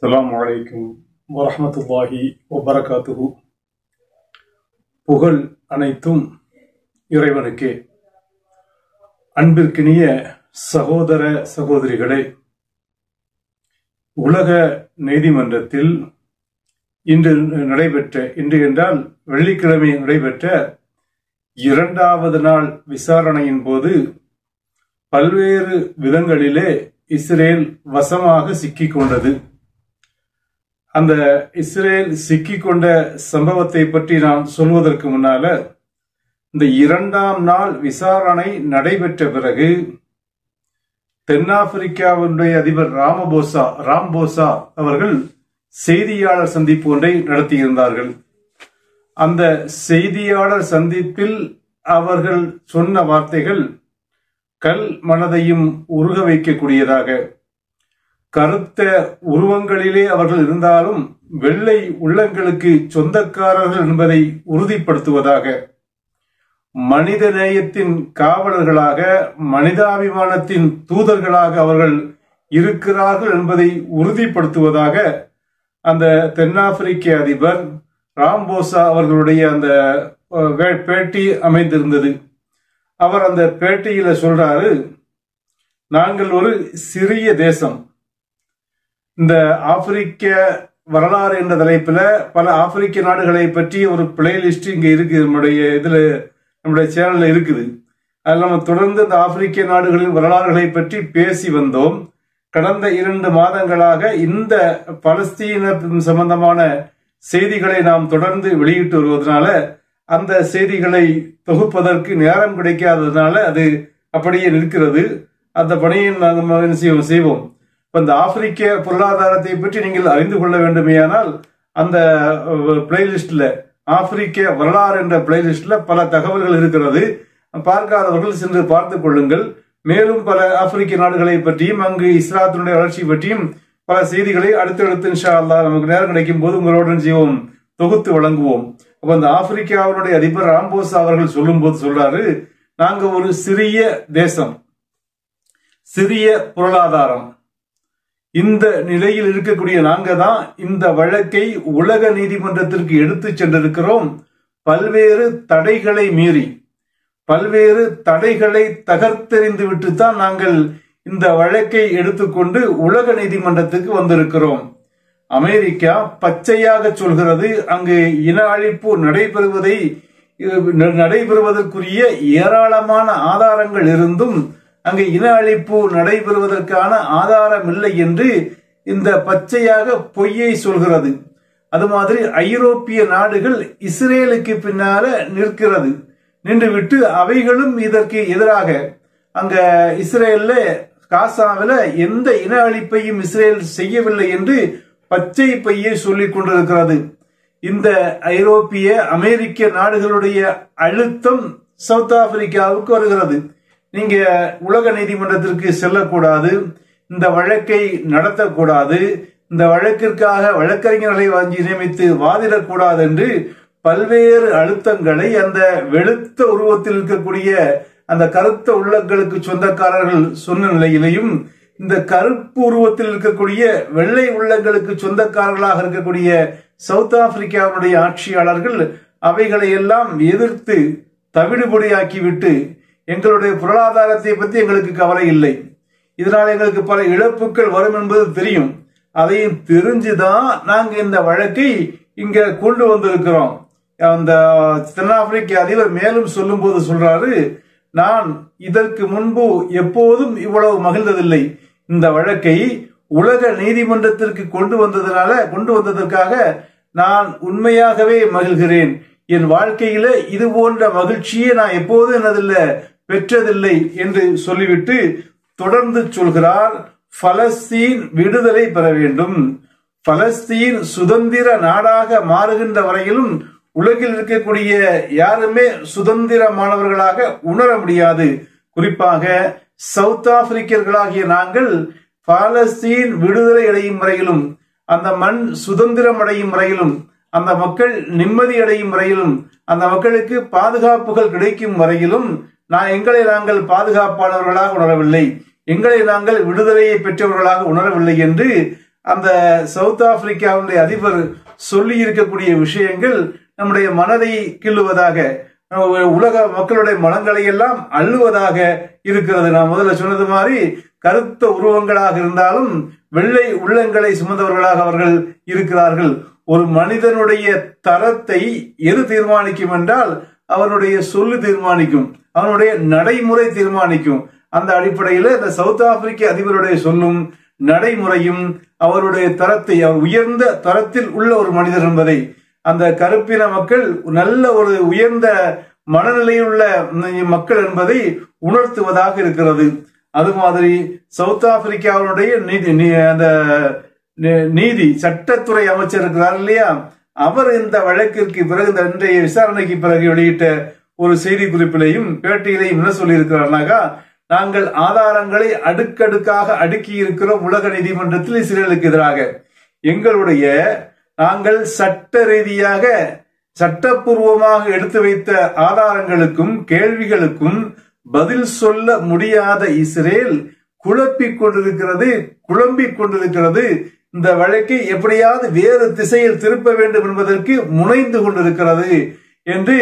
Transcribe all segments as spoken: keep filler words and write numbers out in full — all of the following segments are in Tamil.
அஸ்ஸலாமு அலைக்கும் வரஹ்மத்துல்லாஹி வபரகாத்துஹு. புகழ் அனைத்தும் இறைவனுக்கே. அன்பிற்கினிய சகோதர சகோதரிகளே, உலக நீதிமன்றத்தில் இன்று நடைபெற்ற இன்று என்றால் வெள்ளிக்கிழமை நடைபெற்ற இரண்டாவது நாள் விசாரணையின் போது பல்வேறு விதங்களிலே இஸ்ரேல் வசமாக சிக்கிக் கொண்டது. அந்த இஸ்ரேல் சிக்கிக் கொண்ட சம்பவத்தை பற்றி நான் சொல்வதற்கு முன்னால, இந்த இரண்டாம் நாள் விசாரணை நடைபெற்ற பிறகு தென்னாப்பிரிக்காவுடைய அதிபர் ராமபோசா ராம்போசா அவர்கள் செய்தியாளர் சந்திப்பு ஒன்றை நடத்தியிருந்தார்கள். அந்த செய்தியாளர் சந்திப்பில் அவர்கள் சொன்ன வார்த்தைகள் கல் மனதையும் உருக வைக்கக்கூடியதாக, கருத்த உருவங்களிலே அவர்கள் இருந்தாலும் வெள்ளை உள்ளங்களுக்கு சொந்தக்காரர்கள் என்பதை உறுதிப்படுத்துவதாக, மனித நேயத்தின் காவலர்களாக, மனிதாபிமானத்தின் தூதர்களாக அவர்கள் இருக்கிறார்கள் என்பதை உறுதிப்படுத்துவதாக அந்த தென்னாப்பிரிக்க அதிபர் ராம்போசா அவர்களுடைய அந்த பேட்டி அமைந்திருந்தது. அவர் அந்த பேட்டியில சொல்றாரு, நாங்கள் ஒரு சிறிய தேசம். இந்த ஆப்பிரிக்க வரலாறு என்ற தலைப்புல பல ஆப்பிரிக்க நாடுகளை பற்றி ஒரு பிளேலிஸ்ட் இங்க இருக்கு, நம்முடைய இதுல நம்முடைய சேனல்ல இருக்குது. அதில் நம்ம தொடர்ந்து இந்த ஆப்பிரிக்க நாடுகளின் வரலாறுகளை பற்றி பேசி வந்தோம். கடந்த இரண்டு மாதங்களாக இந்த பலஸ்தீன சம்பந்தமான செய்திகளை நாம் தொடர்ந்து வெளியிட்டு வருவதனால அந்த செய்திகளை தொகுப்பதற்கு நேரம் கிடைக்காததுனால அது அப்படியே நிற்கிறது. அந்த பணியை நாம் செய்வோம். இந்த ஆப்பிரிக்க பொருளாதாரத்தை பற்றி நீங்கள் அறிந்து கொள்ள வேண்டுமேயானால் அந்த பிளேலிஸ்ட்ல ஆப்பிரிக்க வரலாறு என்ற பிளேலிஸ்ட்ல பல தகவல்கள் இருக்கிறது. பார்க்காதவர்கள் சென்று பார்த்துக் கொள்ளுங்கள். மேலும் பல ஆப்பிரிக்க நாடுகளை பற்றியும் அங்கு இஸ்லாத்தினுடைய வளர்ச்சி பற்றியும் பல செய்திகளை அடுத்தடுத்து இன்ஷா அல்லாஹ் நமக்கு நேரம் கிடைக்கும் போது உங்களுடன் செய்வோம், தொகுத்து வழங்குவோம். அப்ப அந்த ஆப்பிரிக்காவுடைய அதிபர் ராம்போசா அவர்கள் சொல்லும் போது சொல்றாரு, நாங்க ஒரு சிறிய தேசம், சிறிய பொருளாதாரம். இந்த நிலையில் இருக்கக்கூடிய நாங்க தான் இந்த வழக்கை உலக நீதிமன்றத்திற்கு எடுத்து சென்றிருக்கிறோம். பல்வேறு தடைகளை மீறி, பல்வேறு தடைகளை தகர்த்தெறிந்து விட்டு தான் நாங்கள் இந்த வழக்கை எடுத்துக்கொண்டு உலக நீதிமன்றத்துக்கு வந்திருக்கிறோம். அமெரிக்கா பச்சையாக சொல்கிறது, அங்கு இன அழிப்பு நடைபெறுவதை நடைபெறுவதற்குரிய ஏராளமான ஆதாரங்கள் இருந்தும் அங்கு இன அழிப்பு நடைபெறுவதற்கான ஆதாரம் இல்லை என்று இந்த பச்சையாக பொய்யை சொல்கிறது. அது மாதிரி ஐரோப்பிய நாடுகள் இஸ்ரேலுக்கு பின்னால நிற்கிறது, நின்றுவிட்டு அவைகளும் இதற்கு எதிராக அங்க இஸ்ரேல்ல காசாவில எந்த இன அழிப்பையும் இஸ்ரேல் செய்யவில்லை என்று பச்சை பையை சொல்லிக் கொண்டிருக்கிறது. இந்த ஐரோப்பிய அமெரிக்க நாடுகளுடைய அழுத்தம் சவுத் ஆப்பிரிக்காவுக்கு வருகிறது. நீங்க உலக நீதிமன்றத்திற்கு செல்லக்கூடாது, இந்த வழக்கை நடத்தக்கூடாது, இந்த வழக்கிற்காக வழக்கறிஞர்களை வாங்கி நியமித்து வாதிடக்கூடாது என்று பல்வேறு அழுத்தங்களை அந்த வெளுத்த உருவத்தில் இருக்கக்கூடிய அந்த கருத்த உள்ளங்களுக்கு சொந்தக்காரர்கள் சொன்ன நிலையிலையும், இந்த கருப்பு உருவத்தில் இருக்கக்கூடிய வெள்ளை உள்ளங்களுக்கு சொந்தக்காரர்களாக இருக்கக்கூடிய சவுத் ஆப்பிரிக்காவுடைய ஆட்சியாளர்கள் அவைகளை எல்லாம் எதிர்த்து தவிடுபொடியாக்கிவிட்டு, எங்களுடைய பொருளாதாரத்தை பற்றி எங்களுக்கு கவலை இல்லை, இதனால் எங்களுக்கு பல இழப்புகள் வரும் என்பது தெரியும், அதையும் தெரிஞ்சுதான் நாங்க இந்த வழக்கை இங்க கொண்டு வந்திருக்கிறோம். அந்த தென்னாப்பிரிக்க அதிபர் மேலும் சொல்லும் போது சொல்றாரு, நான் இதற்கு முன்பு எப்போதும் இவ்வளவு மகிழ்ந்ததில்லை. இந்த வழக்கை உலக நீதிமன்றத்திற்கு கொண்டு வந்ததனால கொண்டு வந்ததற்காக நான் உண்மையாகவே மகிழ்கிறேன். என் வாழ்க்கையில இது போன்ற மகிழ்ச்சியை நான் எப்போதும் என்னதில்ல பெற்றதில்லை என்று சொல்லிவிட்டு தொடர்ந்து சொல்கிறார், பலஸ்தீன் விடுதலை பெற வேண்டும், பலஸ்தீன் சுதந்திர நாடாக மாறுகின்ற வரையிலும் உலகில் இருக்கக்கூடிய யாருமே சுதந்திரமானவர்களாக உணர முடியாது. குறிப்பாக சவுத் ஆப்பிரிக்கர்களாகிய நாங்கள் பாலஸ்தீன் விடுதலை அடையும் வரையிலும், அந்த மண் சுதந்திரம் அடையும் வரையிலும், அந்த மக்கள் நிம்மதி அடையும் வரையிலும், அந்த மக்களுக்கு பாதுகாப்புகள் கிடைக்கும் வரையிலும் நான் எங்களை நாங்கள் பாதுகாப்பானவர்களாக உணரவில்லை, எங்களை நாங்கள் விடுதலையை பெற்றவர்களாக உணரவில்லை என்று அந்த சவுத் ஆப்பிரிக்காவுடைய அதிபர் சொல்லி இருக்கக்கூடிய விஷயங்கள் நம்முடைய மனதை கிள்ளுவதாக, உலக மக்களுடைய மனங்களை எல்லாம் அள்ளுவதாக இருக்கிறது. நான் முதல்ல சொன்னது மாதிரி கருத்த உருவங்களாக இருந்தாலும் வெள்ளை உள்ளங்களை சுமந்தவர்களாக அவர்கள் இருக்கிறார்கள். ஒரு மனிதனுடைய தரத்தை எது தீர்மானிக்கும் என்றால் அவனுடைய சொல்லு தீர்மானிக்கும், அவனுடைய நடைமுறை தீர்மானிக்கும். அந்த அடிப்படையில் இந்த சவுத் ஆப்பிரிக்க அதிபருடைய சொல்லும் நடைமுறையும் அவருடைய தரத்தை, அவர் உயர்ந்த தரத்தில் உள்ள ஒரு மனிதர் என்பதை அந்த கருப்பின மக்கள் நல்ல ஒரு உயர்ந்த மனநிலையில் உள்ள மக்கள் என்பதை உணர்த்துவதாக இருக்கிறது. அது மாதிரி சவுத் ஆப்பிரிக்காவுடைய நீதி அந்த நீதி சட்டத்துறை அமைச்சர் இருக்கிறார் இல்லையா, அவர் இந்த வழக்கிற்கு பிறகு இந்த இன்றைய விசாரணைக்கு பிறகு வெளியிட்ட ஒரு செய்தி குறிப்பிலையும் பேட்டியிலையும் என்ன சொல்லி இருக்கிறார்னாக்கா, நாங்கள் ஆதாரங்களை அடுக்கடுக்காக அடுக்கி இருக்கிறோம் உலக நீதிமன்றத்தில் இஸ்ரேலுக்கு எதிராக. எங்களுடைய நாங்கள் சட்ட ரீதியாக சட்டப்பூர்வமாக எடுத்து வைத்த ஆதாரங்களுக்கும் கேள்விகளுக்கும் பதில் சொல்ல முடியாத இஸ்ரேல் குழப்பிக் கொண்டிருக்கிறது, குழம்பிக் கொண்டிருக்கிறது. இந்த வழக்கை எப்படியாவது வேறு திசையில் திருப்ப வேண்டும் என்பதற்கு முனைந்து கொண்டிருக்கிறது என்று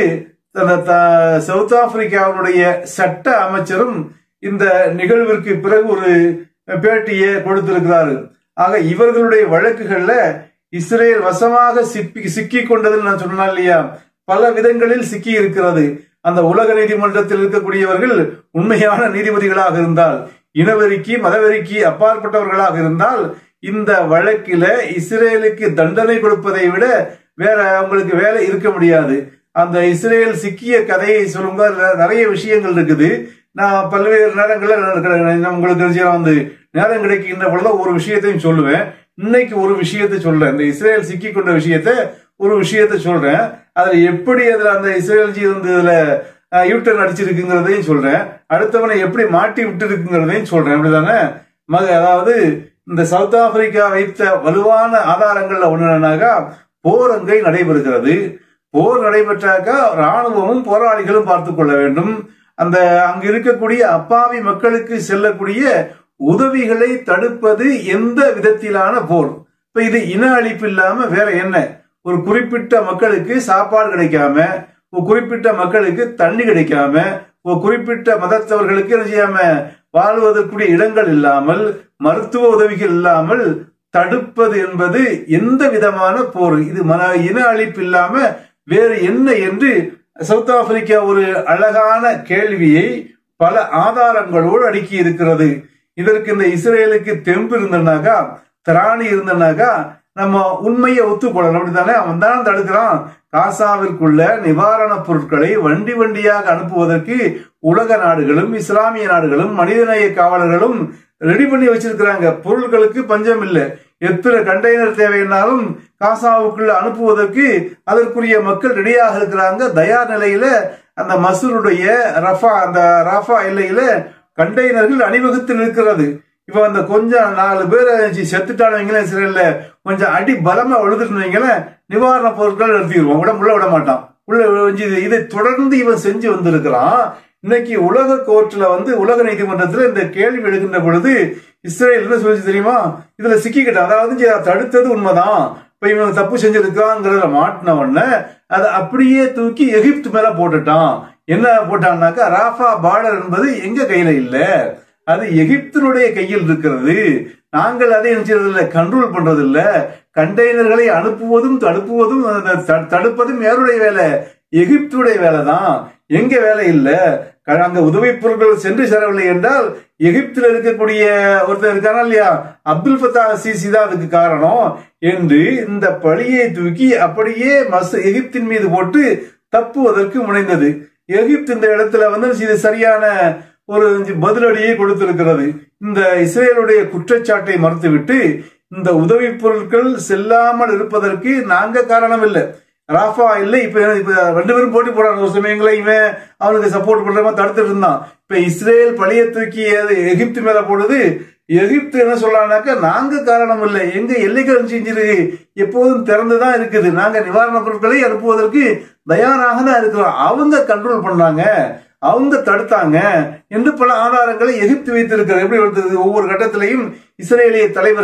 சவுத் ஆப்பிரிக்காவுடைய சட்ட அமைச்சரும் இந்த நிகழ்விற்கு பிறகு ஒரு பேட்டியை கொடுத்திருக்கிறாரு. ஆக இவர்களுடைய வழக்குகள்ல இஸ்ரேல் வசமாக சிப்பி சிக்கி கொண்டதுன்னு நான் சொன்னா இல்லையா, பல விதங்களில் சிக்கி இருக்கிறது. அந்த உலக நீதிமன்றத்தில் இருக்கக்கூடியவர்கள் உண்மையான நீதிபதிகளாக இருந்தால், இனவெறிக்கு மதவெறிக்கு அப்பாற்பட்டவர்களாக இருந்தால், இந்த வழக்கில இஸ்ரேலுக்கு தண்டனை கொடுப்பதை விட வேற அவங்களுக்கு வேலை இருக்க முடியாது. அந்த இஸ்ரேல் சிக்கிய கதையை சொல்லுங்க, நிறைய விஷயங்கள் இருக்குது. நான் பல்வேறு நேரங்களில் உங்களுக்கு வந்து நேரம் கிடைக்கின்ற பொழுது ஒரு விஷயத்தையும் சொல்லுவேன். இன்னைக்கு ஒரு விஷயத்தை சொல்றேன், இந்த இஸ்ரேல் சிக்கி கொண்ட விஷயத்த ஒரு விஷயத்த சொல்றேன். அதுல எப்படி அதுல அந்த இஸ்ரேல் ஜி வந்து இதுல யூட்டர்ன் அடிச்சிருக்குங்கிறதையும் சொல்றேன், அடுத்தவனை எப்படி மாட்டி விட்டு இருக்குங்கிறதையும் சொல்றேன். அப்படிதானே மக அதாவது இந்த சவுத் ஆப்பிரிக்கா வைத்த வலுவான ஆதாரங்கள்ல ஒண்ணுனாக்கா, போர் அங்கே நடைபெறுகிறது. போர் நடைபெற்றாக்கா ராணுவமும் போராளிகளும் பார்த்து கொள்ள வேண்டும். அந்த அங்கு இருக்கக்கூடிய அப்பாவி மக்களுக்கு செல்லக்கூடிய உதவிகளை தடுப்பது எந்த விதத்திலான போர். இப்ப இது இன அழிப்பு இல்லாம வேற என்ன? ஒரு குறிப்பிட்ட மக்களுக்கு சாப்பாடு கிடைக்காம, ஒரு குறிப்பிட்ட மக்களுக்கு தண்ணி கிடைக்காம, ஒரு குறிப்பிட்ட மதத்தவர்களுக்கு என்ன செய்யாம வாழ்வதற்குரிய இடங்கள் இல்லாமல், மருத்துவ உதவிகள் இல்லாமல் தடுப்பது என்பது எந்த விதமான போர்? இது மன இன அழிப்பு இல்லாம வேறு என்ன என்று சவுத் ஆப்பிரிக்கா ஒரு அழகான கேள்வியை பல ஆதாரங்களோடு அடுக்கி இருக்கிறது. இதற்கு இந்த இஸ்ரேலுக்கு தெம்பு இருந்தனாக்கா, திராணி இருந்தனாக்கா நம்ம உண்மையை ஒத்துக்கொள்ளணும். அப்படித்தானே? அவன் தான் தடுக்கிறான். காசாவிற்குள்ள நிவாரண பொருட்களை வண்டி வண்டியாக அனுப்புவதற்கு உலக நாடுகளும் இஸ்லாமிய நாடுகளும் மனிதநேய காவலர்களும் ரெடி பண்ணி வச்சிருக்கிறாங்க. பொருட்களுக்கு பஞ்சம் இல்லை. எத்தனை கண்டெய்னர் தேவைன்னாலும் காசாவுக்குள்ள அனுப்புவதற்கு அதற்குரிய மக்கள் ரெடியாக இருக்கிறாங்க. தயார் நிலையில அந்த மசூருடைய ரஃபா அந்த ராஃபா எல்லையில கண்டெய்னர்கள் அணிவகுத்து இருக்கிறது. இப்ப அந்த கொஞ்சம் நாலு பேர் செத்துட்டானுங்களேன் இஸ்ரேல்ல, கொஞ்சம் அடி பலமா எழுதுட்டுவீங்களேன், நிவாரண பொருட்கள் நிறுத்திடுவோம், உடம்பு உள்ள விட மாட்டான். உள்ள இதை தொடர்ந்து இவன் செஞ்சு வந்திருக்கிறான். இன்னைக்கு உலக கோர்ட்ல வந்து உலக நீதிமன்றத்துல இந்த கேள்வி எடுக்கின்ற பொழுது இஸ்ரேல் என்ன சொல்லிச்சு தெரியுமா? இதுல சிக்கிக்கிட்டான். அதாவது தடுத்தது உண்மைதான், இப்ப இவன் தப்பு செஞ்சிருக்காங்கிறத மாட்டின உடனே அதை அப்படியே தூக்கி எகிப்து மேல போட்டுட்டான். என்ன போட்டான்னாக்கா, ராஃபா பார்டர் என்பது எங்க கையில இல்ல, அது எகிப்தினுடைய கையில் இருக்கிறது. நாங்கள் அதை நினைச்சதில்லை, கண்ட்ரோல் பண்றது இல்ல. கண்டெய்னர்களை அனுப்புவதும் தடுப்புவதும் தடுப்பதும் யாருடைய வேலை? எகிப்துடைய வேலை தான், எங்க வேலை இல்ல. அங்க உதவி பொருட்கள் சென்று சேரவில்லை என்றால் எகிப்தில் இருக்கக்கூடிய ஒருத்தர் இருக்கானா இல்லையா, அப்துல் ஃபத்தா சிசி தான் அதுக்கு காரணம் என்று இந்த பழியை தூக்கி அப்படியே மஸ் எகிப்தின் மீது போட்டு தப்புவதற்கு முனைந்தது. எகிப்து இந்த இடத்துல வந்து இது சரியான ஒரு பதிலடியை கொடுத்திருக்கிறது. இந்த இஸ்ரேலுடைய குற்றச்சாட்டை மறுத்துவிட்டு இந்த உதவி பொருட்கள் செல்லாமல் இருப்பதற்கு நாங்க காரணம் இல்லை, ராஃபா இல்லை. இப்ப இப்ப ரெண்டு பேரும் போட்டி போடுறாங்க. ஒரு சமயங்கள இவன் அவனுக்கு சப்போர்ட் பண்ற மாதிரி தடுத்துட்டு இருந்தான். இப்ப இஸ்ரேல் பழிய தூக்கி எகிப்து மேல போடுது. எகிப்து என்ன சொல்றானாக்கா, நாங்க காரணம் இல்லை, எங்க எல்லைகள் செஞ்சிரு எப்போதும் திறந்துதான் இருக்குது, நாங்க நிவாரண பொருட்களை அனுப்புவதற்கு தயாராக தான் இருக்கிறோம், அவங்க கண்ட்ரோல் பண்ணாங்க, அவங்க தடுத்தாங்க என்று பல ஆதாரங்களை எகிப்து வைத்திருக்கிறது. எப்படி ஒவ்வொரு கட்டத்திலையும் இஸ்ரேலிய தலைவர்கள்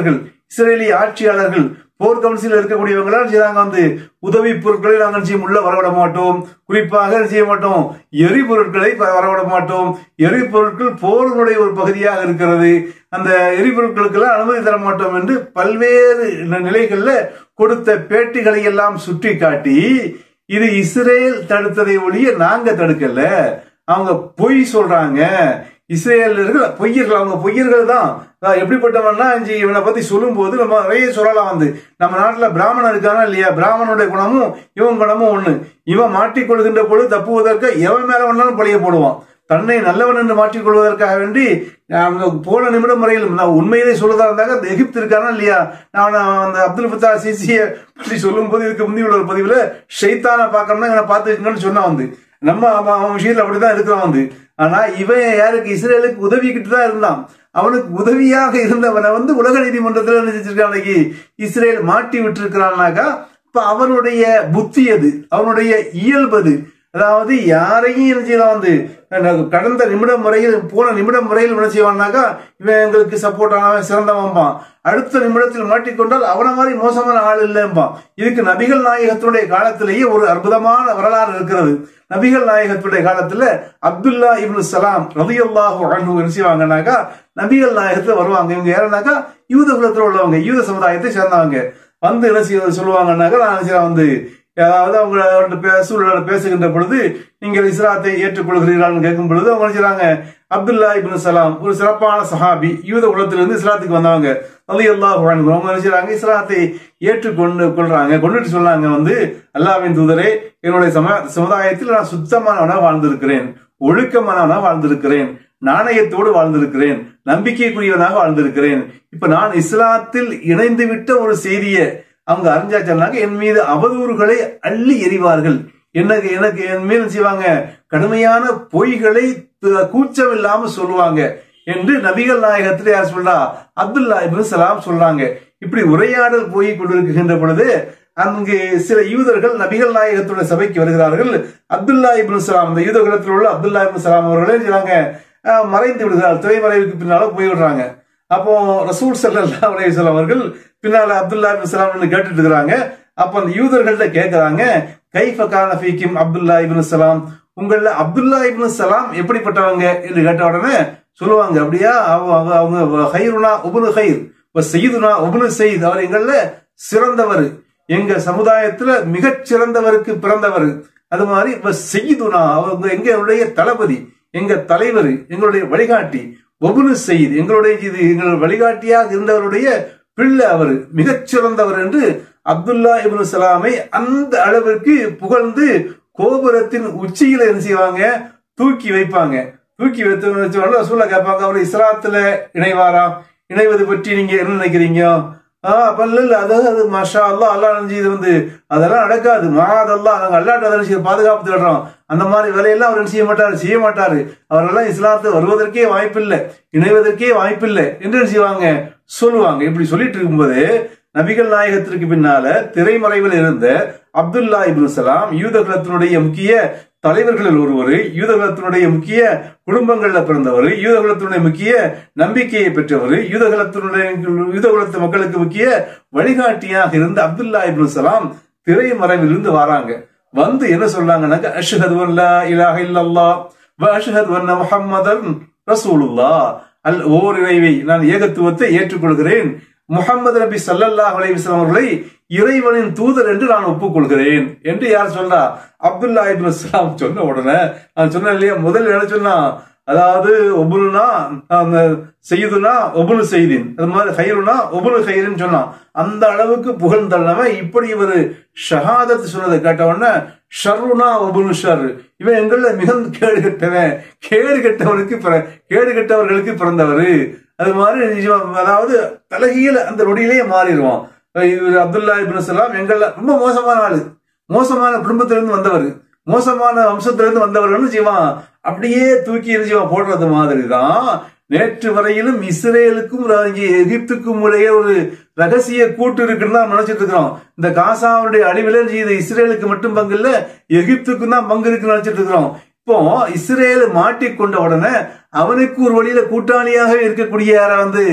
இஸ்ரேலிய ஆட்சியாளர்கள் போர் கவுன்சில் இருக்கக்கூடியவங்களாம் செய்றாங்க வந்து உதவி பொருட்களை நாங்கள் செய்ய உள்ள வரவிட மாட்டோம், குறிப்பாக செய்ய மாட்டோம் எரிபொருட்களை வரவிட மாட்டோம், எரிபொருட்கள் போர்களுடைய ஒரு பகுதியாக இருக்கிறது, அந்த எரிபொருட்களுக்கெல்லாம் அனுமதி தர மாட்டோம் என்று பல்வேறு நிலைகள்ல கொடுத்த பேட்டிகளை எல்லாம் சுட்டி காட்டி இது இஸ்ரேல் தடுத்ததை ஒழிய நாங்க தடுக்கல, அவங்க பொய் சொல்றாங்க, இஸ்ரேலர்கள் பொய்யர்கள், அவங்க பொய்யர்கள் தான். எப்படிப்பட்டவன்னா இவனை பத்தி சொல்லும் போது நம்ம நிறைய சொல்லலாம் வந்து நம்ம நாட்டுல பிராமணன் இருக்கானா இல்லையா, பிராமணனுடைய குணமும் இவன் குணமும் ஒண்ணு. இவன் மாட்டிக்கொள்கின்ற பொழுது தப்புவதற்கு எவன் மேல வேணாலும் பழிய போடுவான். தன்னை நல்லவன் என்று மாற்றிக்கொள்வதற்காக வேண்டி போன நிமிடம் முறையில் நான் உண்மையிலே சொல்றதா இருந்தாங்க அந்த எகிப்து இருக்கானா இல்லையா, நான் அந்த அப்துல் ஃபத்தா சிசியை பற்றி சொல்லும் போது இதுக்கு முந்தைய உள்ள ஒரு பதிவுல ஷைத்தானை பார்க்கணும்னா இவனை பார்த்துக்கணும்னு சொன்னா வந்து நம்ம அவன் விஷயத்துல அப்படிதான் இருக்கிறான் வந்து. ஆனா இவன் யாருக்கு, இஸ்ரேலுக்கு உதவிக்கிட்டு தான் இருந்தான். அவனுக்கு உதவியாக இருந்தவனை வந்து உலக நீதிமன்றத்தில் நினைச்சிருக்கான் இஸ்ரேல் மாட்டி விட்டு இருக்கிறான்னாக்கா இப்ப அவனுடைய புத்தி அது, அவனுடைய இயல்பது. அதாவது யாரையும் என்ன செய்யலாம் வந்து கடந்த நிமிடம் முறையில் போன நிமிடம் முறையில் என்ன செய்வான்னாக்கா இவன் எங்களுக்கு சப்போர்ட் ஆனவன் சிறந்தவன்பான், அடுத்த நிமிடத்தில் மாட்டிக்கொண்டால் அவனை மாதிரி மோசமான ஆள் இல்லைம்பான். இதுக்கு நபிகள் நாயகத்துடைய காலத்திலேயே ஒரு அற்புதமான வரலாறு இருக்கிறது. நபிகள் நாயகத்துடைய காலத்துல அப்துல்லா இப்னு சலாம் ரலியல்லாஹு அன்ஹு என்ன செய்வாங்கன்னாக்கா நபிகள் நாயகத்துல வருவாங்க. இவங்க யாருன்னாக்கா யூத குலத்துல உள்ளவங்க, யூத சமுதாயத்தை சேர்ந்தவங்க. வந்து என்ன செய்ய சொல்லுவாங்கன்னாக்கா நான் வந்து அதாவது அவங்க சூழல பேசுகின்ற பொழுது நீங்கள் இஸ்லாத்தை ஏற்றுக்கொள்கிறீர்கள் கேட்கும் பொழுது அவங்க நினைச்சாங்க அப்துல்லா இப்னு சலாம் ஒரு சிறப்பான சஹாபி, யூத குலத்திலிருந்து இஸ்லாத்துக்கு வந்தவங்க, ரலியல்லாஹு அன்ஹு. அவங்க நினைச்சாங்க இஸ்லாத்தை ஏற்றுக்கொண்டு கொள்றாங்க, கொண்டுட்டு சொன்னாங்க வந்து அல்லாஹ்வின் தூதரே, என்னுடைய சம சமுதாயத்தில் நான் சுத்தமானவனாக வாழ்ந்திருக்கிறேன், ஒழுக்கமானவனாக வாழ்ந்திருக்கிறேன், நாணயத்தோடு வாழ்ந்திருக்கிறேன், நம்பிக்கைக்குரியவனாக வாழ்ந்திருக்கிறேன். இப்ப நான் இஸ்லாத்தில் இணைந்து விட்ட ஒரு செய்தியை அவங்க அறிஞ்சா சொன்னாங்க என் மீது அவதூறுகளை அள்ளி எறிவார்கள், எனக்கு எனக்கு என் மீது செய்வாங்க கடுமையான பொய்களை கூச்சம் இல்லாம சொல்லுவாங்க என்று நபிகள் நாயகத்திலே யார் சொல்றா அப்துல்லா இப்னு சலாம் சொல்றாங்க. இப்படி உரையாடல் போய் கொண்டிருக்கின்ற பொழுது அங்கு சில யூதர்கள் நபிகள் நாயகத்துடைய சபைக்கு வருகிறார்கள். அப்துல்லா இப்னு சலாம், இந்த யூத குலத்தில் உள்ள அப்துல்லா இப்னு சலாம் அவர்களே செய்றாங்க மறைந்து விடுகிறார், திரைமறைவுக்கு பின்னால போய் விடுறாங்க. அப்போ ரசூல் ஸல்லல்லாஹு அலைஹி வஸல்லம் அவர்கள் பின்னால அப்துல்லா இப்னு சலாம் கேட்டுட்டு இருக்கிறாங்க. அப்ப அந்த யூதர்கள்ட்ட கேட்கிறாங்க கைஃப கான ஃபீக்கும் அப்துல்லா இப்னு சலாம், உங்கள அப்துல்லா இப்னு சலாம் எப்படிப்பட்டவங்க என்று கேட்ட உடனே சொல்லுவாங்க அப்படியா அவங்க ஹைருனா உப்னு ஹைர் வ சய்யிதுனா உப்னு சய்யித், அவர் எங்கள சிறந்தவர், எங்க சமுதாயத்துல மிகச் சிறந்தவருக்கு பிறந்தவர், அது மாதிரி வ சய்யிதுனா அவங்க எங்களுடைய தளபதி, எங்க தலைவர், எங்களுடைய வழிகாட்டி, ஒபுனு செய்து எங்களுடைய இது எங்கள் வழிகாட்டியாக இருந்தவருடைய பிள்ளை, அவர் மிகச் சிறந்தவர் என்று அப்துல்லா இப்னு சலாமை அந்த அளவிற்கு புகழ்ந்து கோபுரத்தின் உச்சியில என்ன செய்வாங்க தூக்கி வைப்பாங்க. தூக்கி வைத்து ரசூலுல்லாஹ் கேட்பாங்க அவர் இஸ்லாத்துல இணைவாரா, இணைவது பற்றி நீங்க என்ன நினைக்கிறீங்க? ஆஹ் அப்ப இல்ல அதாவது மாஷா அல்லாஹ் அல்லாஹ் இது வந்து அதெல்லாம் நடக்காது, மாதல்லாஹ் நாங்க அல்லாஹ்ட்ட அதெல்லாம் பாதுகாப்பு தேடுறோம், அந்த மாதிரி வேலையெல்லாம் அவர் செய்ய மாட்டாரு செய்ய மாட்டாரு அவரெல்லாம் இஸ்லாத்துல வருவதற்கே வாய்ப்பில்லை, இணைவதற்கே வாய்ப்பில்லை என்று செய்வாங்க சொல்லுவாங்க. இப்படி சொல்லிட்டு இருக்கும்போது நபிகள் நாயகத்திற்கு பின்னால திரைமறைவில் இருந்த அப்துல்லா இப்னு சலாம் யூத குலத்தினுடைய முக்கிய தலைவர்களில் ஒருவர், யூத குலத்தினுடைய முக்கிய குடும்பங்கள்ல பிறந்தவர், யூத குலத்தினுடைய முக்கிய நம்பிக்கையை பெற்றவர், யூத குலத்தினுடைய யூத குலத்து மக்களுக்கு முக்கிய வழிகாட்டியாக இருந்த அப்துல்லா இப்னு சலாம் திரைமறைவில் இருந்து வராங்க. வந்து என்ன சொல்றாங்கன்னாக்க அஷ்ஹது அல்லா இலாஹ இல்லல்லாஹ் வ அஷ்ஹது அன்ன முஹம்மதன் ரசூலுல்லாஹ், அல் ஓர் இறைவை நான் ஏகத்துவத்தை ஏற்றுக்கொள்கிறேன், முஹம்மது நபி ஸல்லல்லாஹு அலைஹி வஸல்லம் அவர்களை இறைவனின் தூதர் என்று நான் ஒப்புக்கொள்கிறேன் என்று யார் சொல்றா அப்துல்லா இப்னு சலாம் சொன்ன உடனே நான் சொன்னேன் இல்லையா முதல் என்ன சொன்னா அதாவது ஒபுலுனா செய்யுதுனா ஒபுலு செய்தின், அது மாதிரி ஹைருனா ஒபுலு ஹைருன்னு சொன்னான். அந்த அளவுக்கு புகழ்ந்தவன் இப்படி ஒரு ஷஹாதத் சொன்னதை கேட்ட உடனே ஷர்ருனா ஒபுலு ஷர், இவன் எங்கள மிகுந்த கேடு கெட்டவன், கேடு கெட்டவனுக்கு கேடு கெட்டவர்களுக்கு பிறந்தவர், அது மாதிரி அதாவது தலகையில அந்த நொடியிலேயே மாறிடுவான். அப்துல்லா இப்னு சலாம் எங்கள ரொம்ப மோசமான ஆளு, மோசமான குடும்பத்திலிருந்து வந்தவர், மோசமான வம்சத்திலிருந்து வந்தவர்கள் செய்வான் அப்படியே தூக்கி எரிஞ்சுவான் போடுறது மாதிரிதான். நேற்று வரையிலும் இஸ்ரேலுக்கும் எகிப்துக்கும் இடையே ஒரு ரகசிய கூட்டு இருக்குன்னு தான் நினைச்சிட்டு இருக்கிறோம். இந்த காசாவுடைய அழிவில இது இஸ்ரேலுக்கு மட்டும் பங்கு இல்ல, எகிப்துக்கும் தான் பங்கு இருக்குன்னு நினைச்சிட்டு இருக்கிறோம். இப்போ இஸ்ரேல் மாட்டிக்கொண்ட உடனே அவனுக்கு ஒரு வழியில கூட்டாளியாக இருக்கக்கூடிய யார வந்து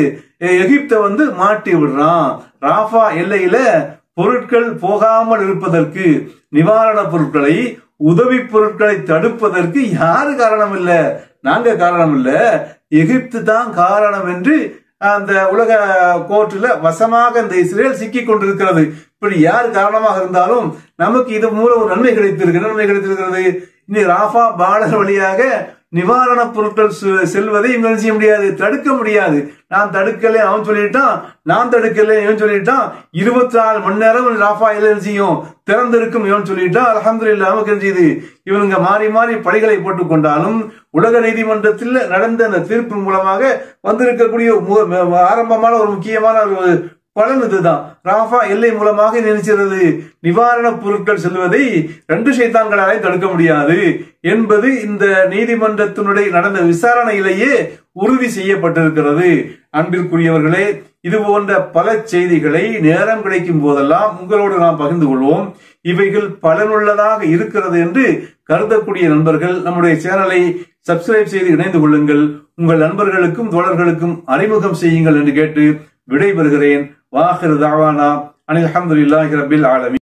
எகிப்தை வந்து மாட்டி விடுறான். ராஃபா எல்லையில பொருட்கள் போகாமல் இருப்பதற்கு, நிவாரண பொருட்களை, உதவி பொருட்களை தடுப்பதற்கு யாரு காரணம் இல்ல? நாங்க காரணம் இல்ல, எகிப்து தான் காரணம் என்று அந்த உலக கோர்ட்டுல வசமாக இந்த இஸ்ரேல் சிக்கி கொண்டிருக்கிறது. இப்படி யார் காரணமாக இருந்தாலும் நமக்கு இது மூலம் ஒரு நன்மை கிடைத்திருக்கு. நன்மை கிடைத்திருக்கிறது. இனி ராஃபா பார்டர் வழியாக நிவாரண பொருட்கள் செல்வதை இவங்க செய்ய முடியாது, தடுக்க முடியாது. நான் தடுக்கல அவன் சொல்லிட்டான், நான் தடுக்கல இவன் சொல்லிட்டான். இருபத்தி நாலு மணி நேரம் ராஃபா எல்லாம் செய்யும் திறந்திருக்கும் இவன் சொல்லிட்டான். அல்ஹம்துலில்லாஹ் நமக்கு செய்து இவனுங்க மாறி மாறி படைகளை போட்டுக் கொண்டாலும் உலக நீதிமன்றத்தில் நடந்த அந்த தீர்ப்பு மூலமாக வந்திருக்கக்கூடிய ஆரம்பமான ஒரு முக்கியமான ஒரு பலன் இதுதான். ராஃபா எல்லை மூலமாக நினைக்கிறது நிவாரண பொருட்கள் செல்வதை ரெண்டு சைத்தான்களாலே தடுக்க முடியாது என்பது இந்த நீதிமன்றத்தினுடைய நடந்த விசாரணையிலேயே உறுதி செய்யப்பட்டிருக்கிறது. அன்பிற்குரியவர்களே, இது போன்ற பல செய்திகளை நேரம் கிடைக்கும் போதெல்லாம் உங்களோடு நாம் பகிர்ந்து கொள்வோம். இவைகள் பலனுள்ளதாக இருக்கிறது என்று கருதக்கூடிய நண்பர்கள் நம்முடைய சேனலை சப்ஸ்கிரைப் செய்து இணைந்து கொள்ளுங்கள். உங்கள் நண்பர்களுக்கும் தோழர்களுக்கும் அறிமுகம் செய்யுங்கள் என்று கேட்டு விடைபெறுகிறேன். வாஹிரு தாவானா அனில் ஹம்துலில்லாஹி ரப்பில் ஆலமீன்.